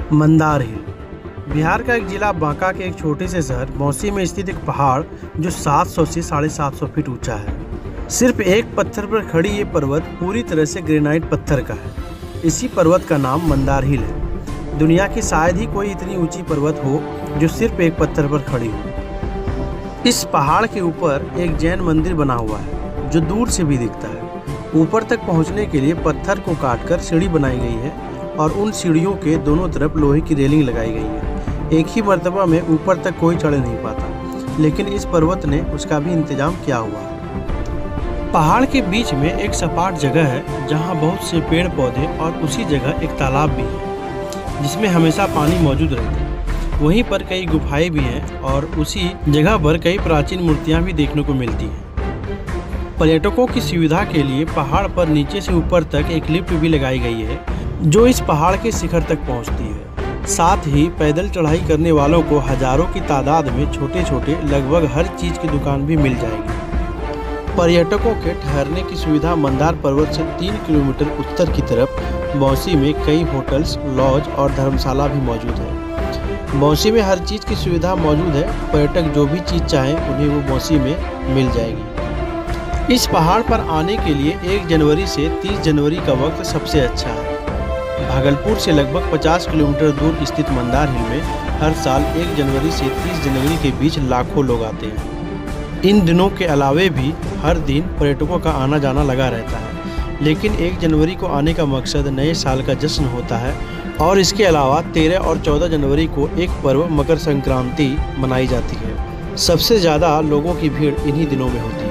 मंदार हिल बिहार का एक जिला बांका के एक छोटे से शहर मौसी में स्थित एक पहाड़ जो 700 से 750 फीट ऊंचा है। सिर्फ एक पत्थर पर खड़ी ये पर्वत पूरी तरह से ग्रेनाइट पत्थर का है। इसी पर्वत का नाम मंदार हिल है। दुनिया की शायद ही कोई इतनी ऊंची पर्वत हो जो सिर्फ एक पत्थर पर खड़ी हो। इस पहाड़ के ऊपर एक जैन मंदिर बना हुआ है जो दूर से भी दिखता है। ऊपर तक पहुंचने के लिए पत्थर को काटकर सीढ़ी बनाई गई है और उन सीढ़ियों के दोनों तरफ लोहे की रेलिंग लगाई गई है। एक ही मर्तबा में ऊपर तक कोई चढ़ नहीं पाता, लेकिन इस पर्वत ने उसका भी इंतजाम किया हुआ है। पहाड़ के बीच में एक सपाट जगह है जहां बहुत से पेड़ पौधे और उसी जगह एक तालाब भी है जिसमें हमेशा पानी मौजूद रहता है। वहीं पर कई गुफाएं भी हैं और उसी जगह पर कई प्राचीन मूर्तियां भी देखने को मिलती हैं। पर्यटकों की सुविधा के लिए पहाड़ पर नीचे से ऊपर तक एक लिफ्ट भी लगाई गई है जो इस पहाड़ के शिखर तक पहुंचती है। साथ ही पैदल चढ़ाई करने वालों को हजारों की तादाद में छोटे छोटे लगभग हर चीज की दुकान भी मिल जाएगी। पर्यटकों के ठहरने की सुविधा मंदार पर्वत से 3 किलोमीटर उत्तर की तरफ मौसी में कई होटल्स, लॉज और धर्मशाला भी मौजूद है। मौसी में हर चीज की सुविधा मौजूद है। पर्यटक जो भी चीज चाहें उन्हें वो मौसी में मिल जाएगी। इस पहाड़ पर आने के लिए 1 जनवरी से 30 जनवरी का वक्त सबसे अच्छा है। भागलपुर से लगभग 50 किलोमीटर दूर स्थित मंदार हिल में हर साल 1 जनवरी से 30 जनवरी के बीच लाखों लोग आते हैं। इन दिनों के अलावे भी हर दिन पर्यटकों का आना जाना लगा रहता है, लेकिन 1 जनवरी को आने का मकसद नए साल का जश्न होता है और इसके अलावा 13 और 14 जनवरी को एक पर्व मकर संक्रांति मनाई जाती है। सबसे ज़्यादा लोगों की भीड़ इन्हीं दिनों में होती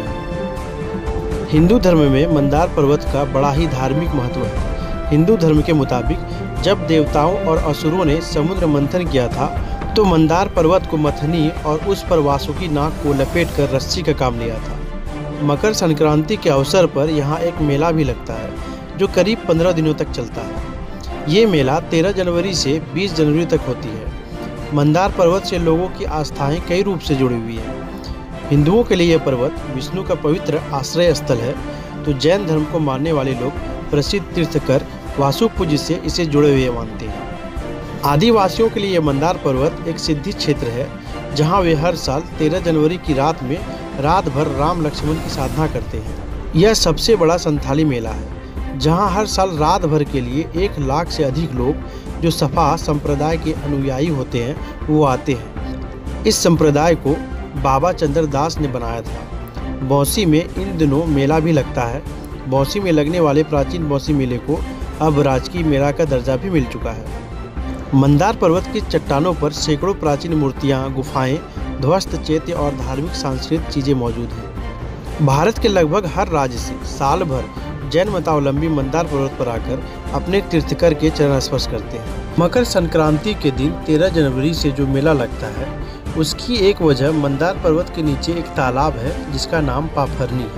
है। हिंदू धर्म में मंदार पर्वत का बड़ा ही धार्मिक महत्व है। हिंदू धर्म के मुताबिक जब देवताओं और असुरों ने समुद्र मंथन किया था तो मंदार पर्वत को मथनी और उस पर वासुकी नाग को लपेटकर रस्सी का काम लिया था। मकर संक्रांति के अवसर पर यहाँ एक मेला भी लगता है जो करीब 15 दिनों तक चलता है। ये मेला 13 जनवरी से 20 जनवरी तक होती है। मंदार पर्वत से लोगों की आस्थाएं कई रूप से जुड़ी हुई हैं। हिंदुओं के लिए यह पर्वत विष्णु का पवित्र आश्रय स्थल है, तो जैन धर्म को मानने वाले लोग प्रसिद्ध तीर्थकर वासु पूज्य से इसे जुड़े हुए मानते हैं। आदिवासियों के लिए यह मंदार पर्वत एक सिद्धि क्षेत्र है जहां वे हर साल 13 जनवरी की रात में रात भर राम लक्ष्मण की साधना करते हैं। यह सबसे बड़ा संथाली मेला है जहां हर साल रात भर के लिए 1 लाख से अधिक लोग जो सपा संप्रदाय के अनुयायी होते हैं वो आते हैं। इस संप्रदाय को बाबा चंद्रदास ने बनाया था। मौसी में इन दिनों मेला भी लगता है। मौसी में लगने वाले प्राचीन मौसी मेले को अब राजकीय मेला का दर्जा भी मिल चुका है। मंदार पर्वत की चट्टानों पर सैकड़ों प्राचीन मूर्तियां, गुफाएं, ध्वस्त चैत्य और धार्मिक सांस्कृतिक चीजें मौजूद हैं। भारत के लगभग हर राज्य से साल भर जैन मतावलंबी मंदार पर्वत पर आकर अपने तीर्थकर के चरण स्पर्श करते हैं। मकर संक्रांति के दिन 13 जनवरी से जो मेला लगता है उसकी एक वजह मंदार पर्वत के नीचे एक तालाब है जिसका नाम पाफरनी है।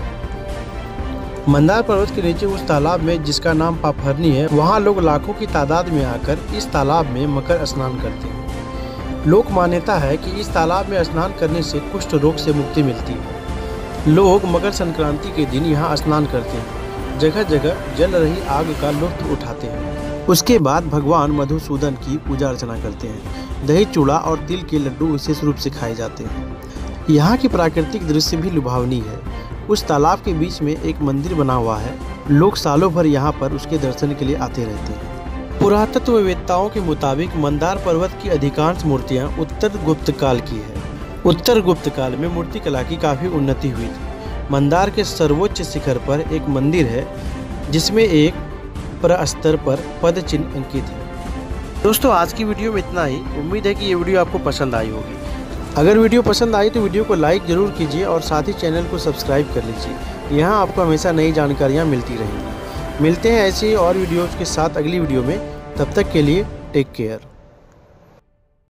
मंदार पर्वत के नीचे उस तालाब में जिसका नाम पाफरनी है, वहाँ लोग लाखों की तादाद में आकर इस तालाब में मकर स्नान करते हैं। लोक मान्यता है कि इस तालाब में स्नान करने से कुष्ठ रोग से मुक्ति मिलती है। लोग मकर संक्रांति के दिन यहाँ स्नान करते हैं। जगह जगह जल रही आग का लुत्फ उठाते हैं। उसके बाद भगवान मधुसूदन की पूजा अर्चना करते हैं। दही चूड़ा और तिल के लड्डू विशेष रूप से खाए जाते हैं। यहाँ की प्राकृतिक दृश्य भी लुभावनी है। उस तालाब के बीच में एक मंदिर बना हुआ है। लोग सालों भर यहाँ पर उसके दर्शन के लिए आते रहते हैं। पुरातत्ववेत्ताओं के मुताबिक मंदार पर्वत की अधिकांश मूर्तियाँ उत्तर गुप्त काल की है। उत्तर गुप्त काल में मूर्ति कला की काफ़ी उन्नति हुई थी। मंदार के सर्वोच्च शिखर पर एक मंदिर है जिसमें एक प्रस्तर पर पद चिन्ह अंकित है। दोस्तों, आज की वीडियो में इतना ही। उम्मीद है कि ये वीडियो आपको पसंद आई होगी। अगर वीडियो पसंद आई तो वीडियो को लाइक ज़रूर कीजिए और साथ ही चैनल को सब्सक्राइब कर लीजिए। यहाँ आपको हमेशा नई जानकारियाँ मिलती रहेंगी। मिलते हैं ऐसी और वीडियोज़ के साथ अगली वीडियो में। तब तक के लिए टेक केयर।